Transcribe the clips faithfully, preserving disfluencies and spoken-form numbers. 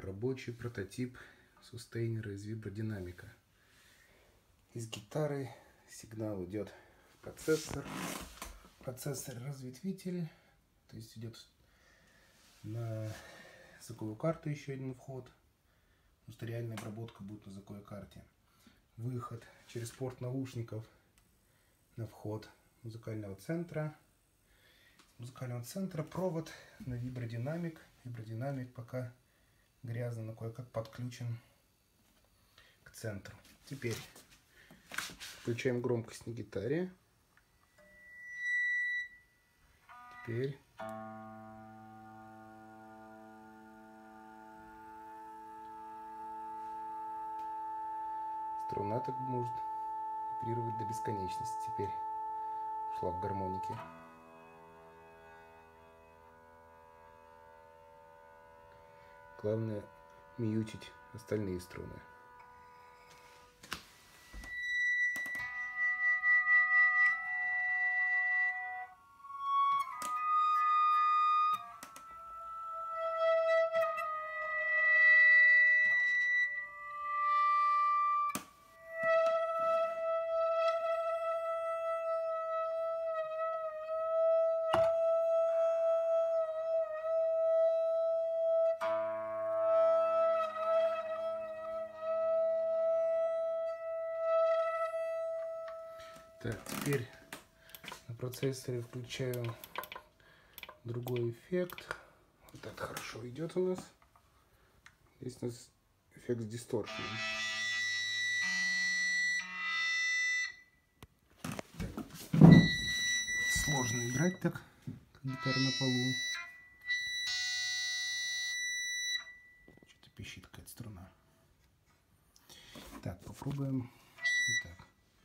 рабочий прототип сустейнера из вибродинамика. Из гитары сигнал идет в процессор. Процессор-разветвитель, то есть идет на звуковую карту еще один вход, потому что реальная обработка будет на звуковой карте. Выход через порт наушников на вход музыкального центра. Музыкального центра провод на вибродинамик. Вибродинамик пока грязно, но кое-как подключен к центру. Теперь включаем громкость на гитаре. Теперь струна так может вибрировать до бесконечности. Теперь ушла в гармонике. Главное мьютить остальные струны. Так, теперь на процессоре включаю другой эффект. Вот так хорошо идет у нас. Здесь у нас эффект с дисторшеном. Сложно играть так, как гитара на полу. Что-то пищит какая-то струна. Так, попробуем вот так.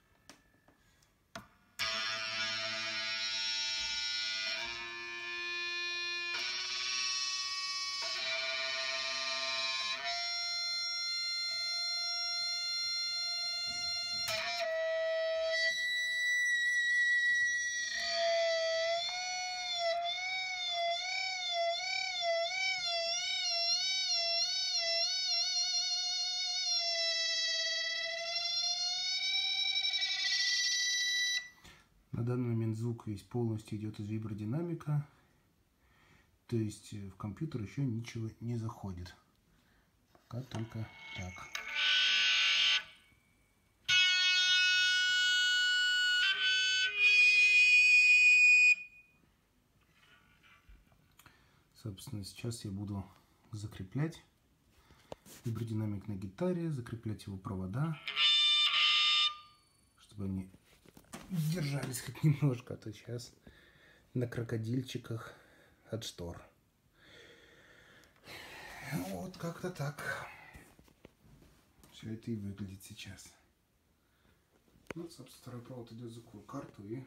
На данный момент звук весь полностью идет из вибродинамика, то есть в компьютер еще ничего не заходит. Пока только так. Собственно, сейчас я буду закреплять вибродинамик на гитаре, закреплять его провода, чтобы они держались хоть немножко, а то сейчас на крокодильчиках от штор. Вот как-то так все это и выглядит сейчас. Ну, собственно, второй провод идет в звуковую карту, и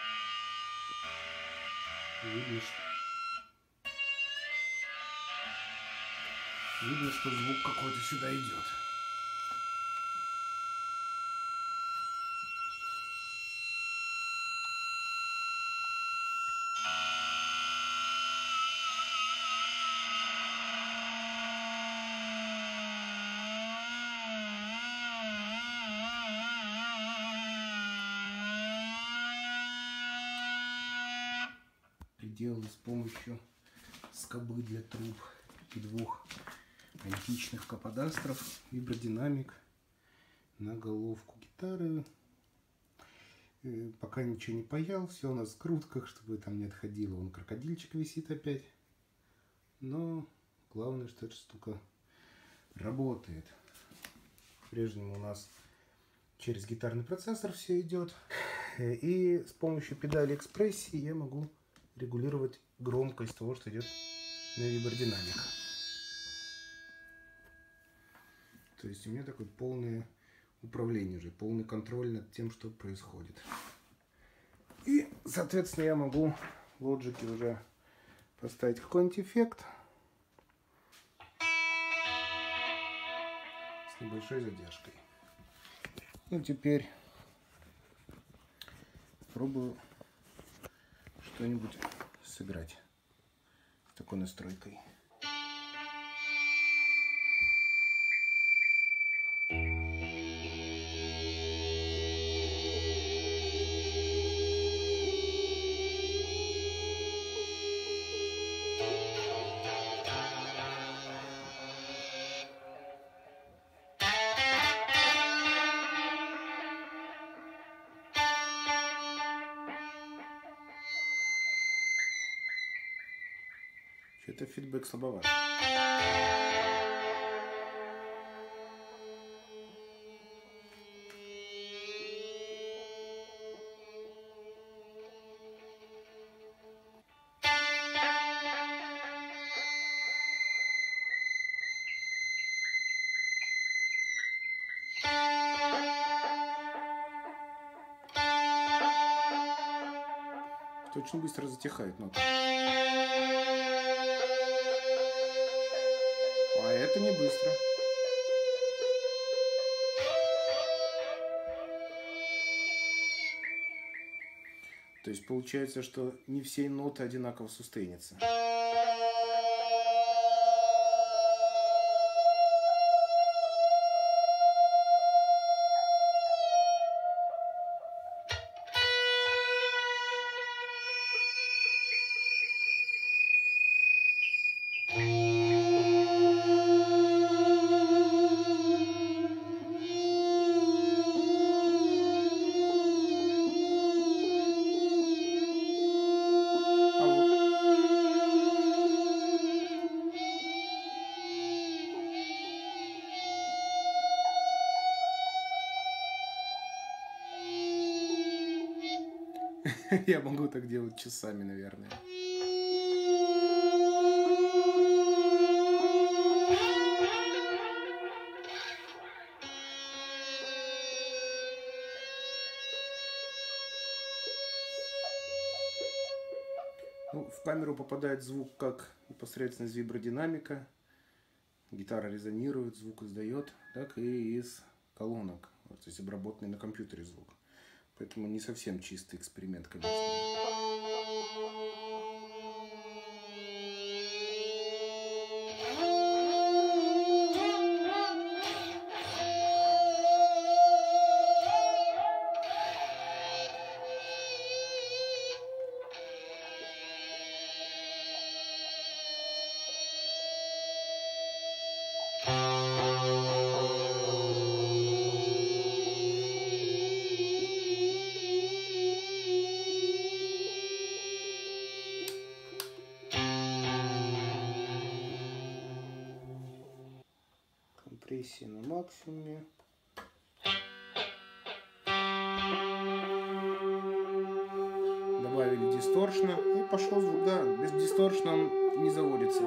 видно, что, видно, что звук какой-то сюда идет. Делал с помощью скобы для труб и двух античных каподастров вибродинамик на головку гитары. И пока ничего не паял, все у нас в скрутках, чтобы там не отходило. Вон крокодильчик висит опять. Но главное, что эта штука работает. По-прежнему у нас через гитарный процессор все идет. И с помощью педали экспрессии я могу регулировать громкость того, что идет на вибродинамик. То есть у меня такое полное управление уже, полный контроль над тем, что происходит. И, соответственно, я могу в Logic уже поставить какой-нибудь эффект с небольшой задержкой. Ну, теперь попробую что-нибудь сыграть с такой настройкой. Какой-то фидбэк слабоват. Это очень быстро затихает нота. А это не быстро. То есть получается, что не все ноты одинаково сустейнятся. Я могу так делать часами, наверное. Ну, в камеру попадает звук как непосредственно из вибродинамика. Гитара резонирует, звук издает, так и из колонок. Вот, то есть обработанный на компьютере звук. Поэтому не совсем чистый эксперимент, конечно. Компрессия на максимуме. Добавили дисторшна и пошел звук. Да, без дисторшна он не заводится.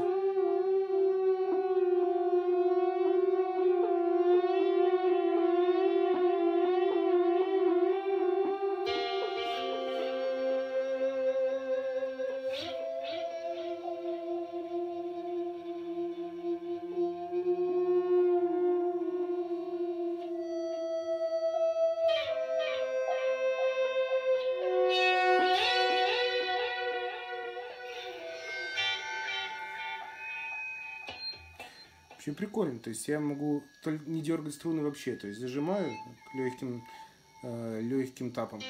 Очень прикольно, то есть я могу не дергать струны вообще, то есть зажимаю легким, э, легким тапом.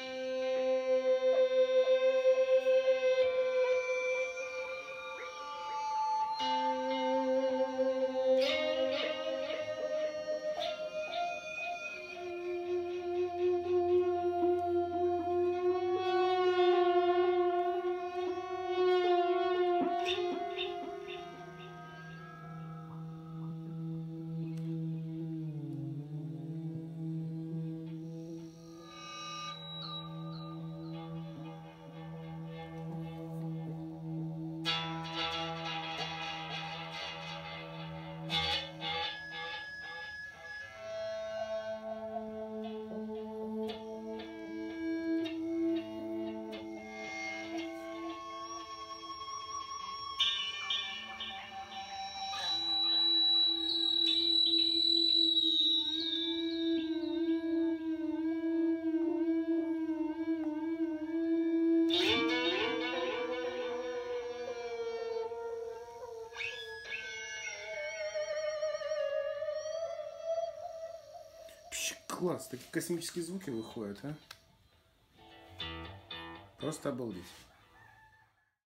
Класс, такие космические звуки выходят, а? Просто обалдеть.